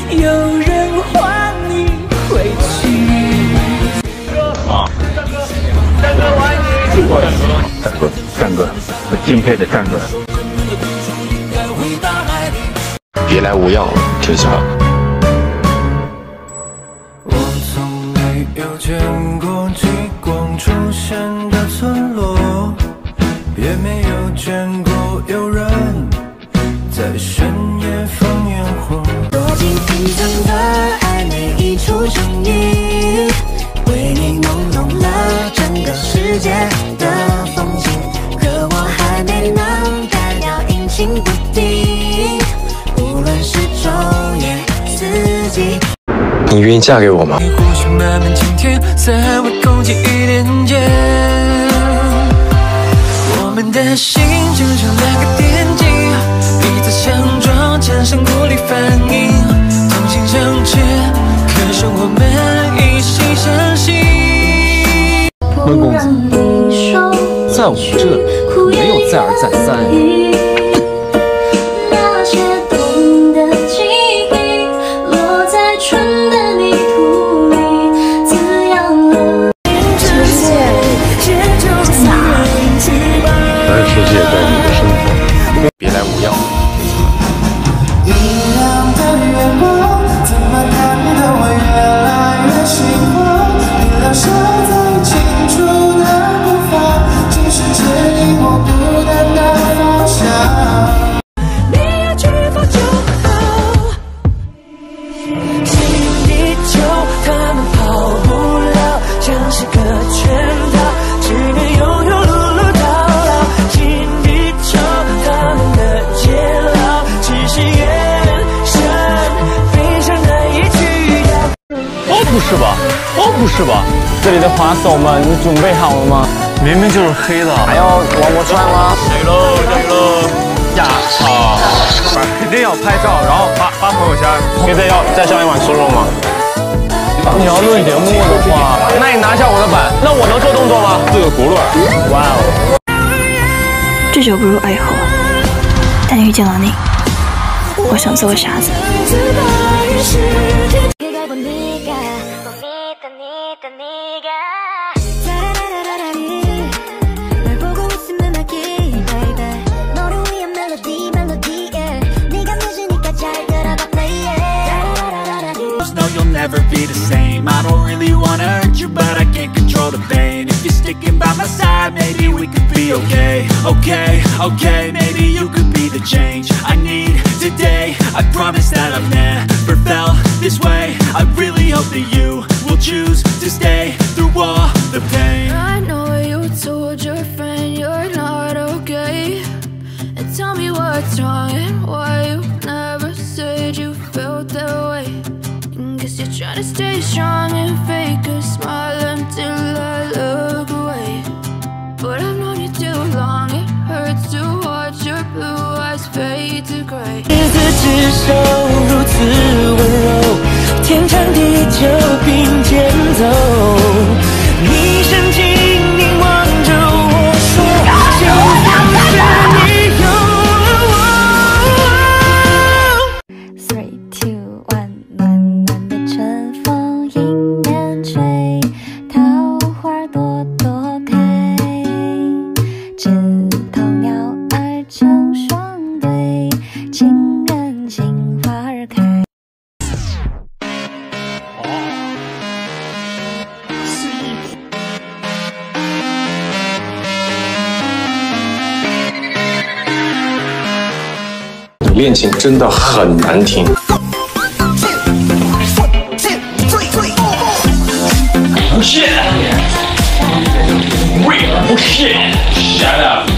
有人唤你回去。战哥，我爱你。战哥，我敬佩的战哥。 别来无恙，天下。 我从没有见过极光出现的村落，也没有见过有人在深夜放烟火。 躲进隐藏的爱，每一处声音，为你弄懂了整个世界的风景，可我还没能改掉阴晴不定，无论是昼夜四季。 你愿意嫁给我吗？ 或许慢慢今天才会空气一点点，我们的心就像两个电击，彼此相撞，产生物理反应，同心相牵，可生活们一心相惜。 温公子，在我这里没有再而再三。 那些痛的记忆落在春的泥土里，滋养了世界。 让世界在你的身旁，别来无恙。 明亮的月光，怎么看得我越来越幸福？你留下在清楚的步伐，只是指引我不断的方向。 你要去否就好， 心里就他们跑不了，像是个圈套，只能永远碌碌到老。心里就他们的煎熬，只是眼神非常难以去掉。 哦，不是吧？哦，不是吧？这里的滑手们，你准备好了吗？明明就是黑的，还要往我穿吗？加油喽！加油喽！呀啊！肯定要拍照，然后发朋友圈。可以再上一碗酥肉吗？你要论节目的话，那你拿下我的板，那我能做动作吗？这个轱辘，哇哦！ 这酒不如爱河，但遇见了你，我想做个傻子。 Never be the same. I don't really wanna hurt you, but I can't control the pain. If you're sticking by my side, maybe we could be okay. Okay, okay, maybe you could be the change I need today. I promise that I've never felt this way. I really hope that you will choose to stay through all the pain. I know you told your friend you're not okay, and tell me what's wrong and why you never said you felt that way. Guess you're trying to stay strong and fake a smile until I look away. But I've known you too long, it hurts to watch your blue eyes fade to gray. 日子只手如此温柔，天长地久并肩走。你深情凝望着我说，幸福是你有了我。 3, 2, 1，暖暖的春风迎面吹，桃花朵朵开，枝头鸟儿成双对，情人心花儿开。 恋情真的很难听。 不是 ，real 不是 ，shut up。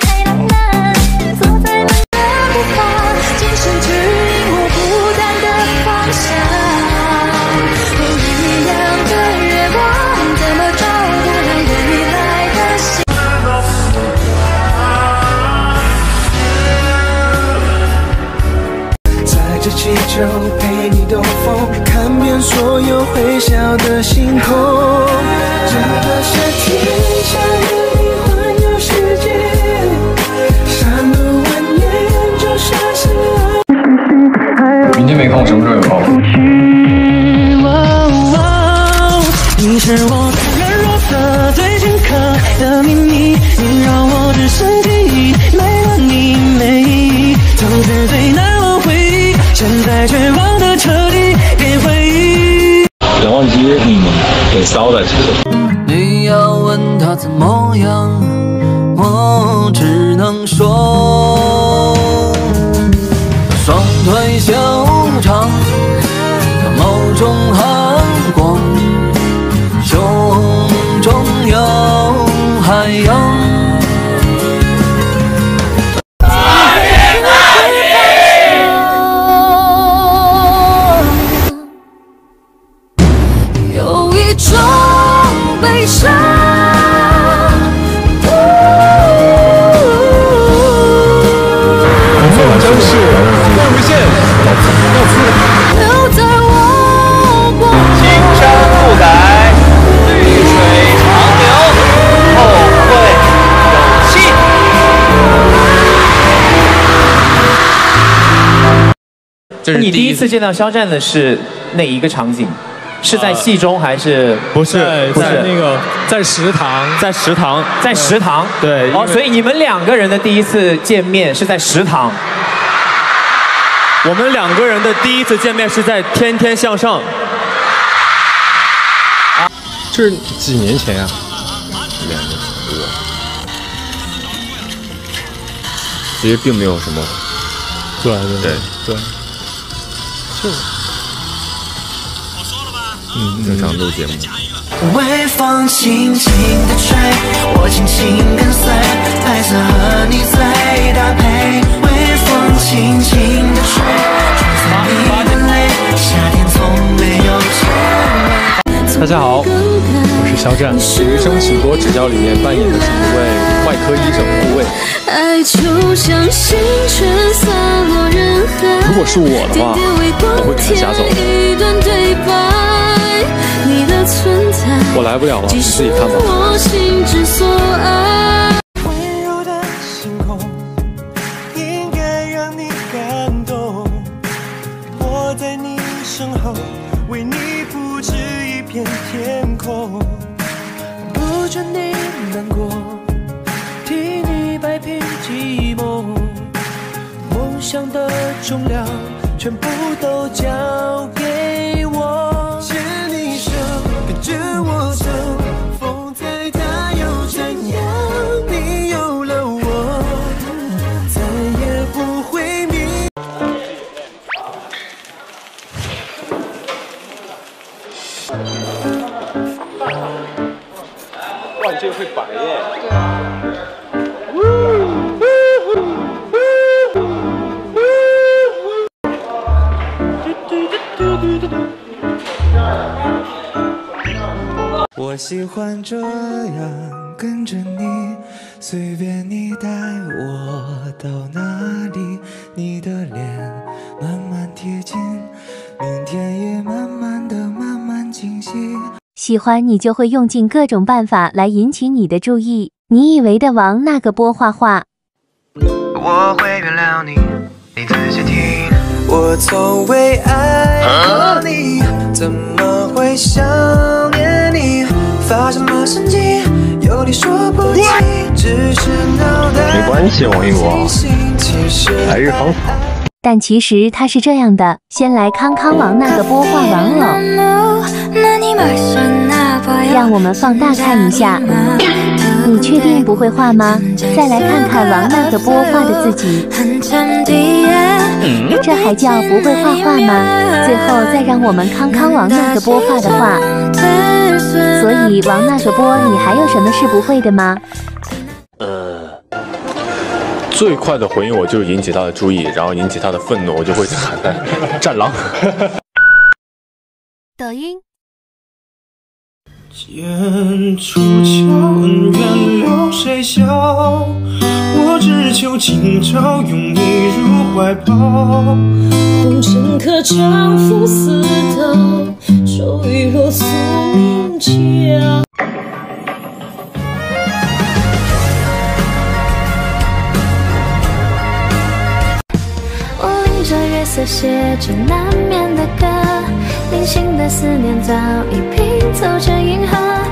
这气球陪你兜风，看遍所有会笑的星空。这个夏天想和你环游世界，山路蜿蜒就像是。明天没内讧什么时候有空？ 你是我软弱的最深刻的秘密，你让我只剩记忆，没了你没意义，总是最难忘回忆，现在却忘得彻底，别回忆。 别忘记，挺骚的其实。 你要问他怎么样，我只能说，双腿修长，眸中寒光，胸中有海洋。有一种悲伤。 真是放不线， 留在我过青山不改，绿水长流，后会有期。 你第一次见到肖战的是哪一个场景？是在戏中还是？ 不是，在那个在食堂， 在食堂。 对。 哦，所以你们2个人的第一次见面是在食堂。 我们2个人的第一次见面是在《天天向上》。这是几年前呀？2年多。其实并没有什么。对。就。正常录节目。 微风轻轻地吹，我轻轻跟随，白色和你最搭配。微风轻轻地吹，吹散你的泪，夏天从没有结尾。 大家好，我是肖战，《余生请多指教》里面扮演的是一位外科医生护卫。 爱就像星辰洒落人海。 如果是我的话，我会给他夹走。我来不了了，你自己看吧。 温柔的星空应该让你感动，我在你身后为你布置一片天空，不准你难过，替你摆平寂寞，梦想的重量全部都交给我，牵你手跟着我走，风再大又怎样，你有了我再也不会迷。 哇，你这个会摆耶！ 我喜欢这样跟着你，随便你带我到哪里，你的脸慢慢贴近，明天也慢慢的慢慢清晰。 喜欢你就会用尽各种办法来引起你的注意，你以为的王那个波画画。 我会原谅你，你仔细听，我从未爱过你，怎么会想念你？发什么神经，有理说不清，只是脑袋没关系，王一博，来日方长。 但其实他是这样的，先来康康王那个波画玩偶，让我们放大看一下。你确定不会画吗？再来看看王那个波画的自己，这还叫不会画画吗？最后再让我们康康王那个波画的画。所以王那个波，你还有什么是不会的吗？ 最快的回应我就是引起他的注意，然后引起他的愤怒，我就会喊他战狼。 抖音。 剑出鞘，恩怨流谁笑？我只求今朝拥你入怀抱。 红尘客丈夫死斗，手雨落宿命桥。我淋着月色的写着难眠的歌，零星的思念早已拼凑成银河。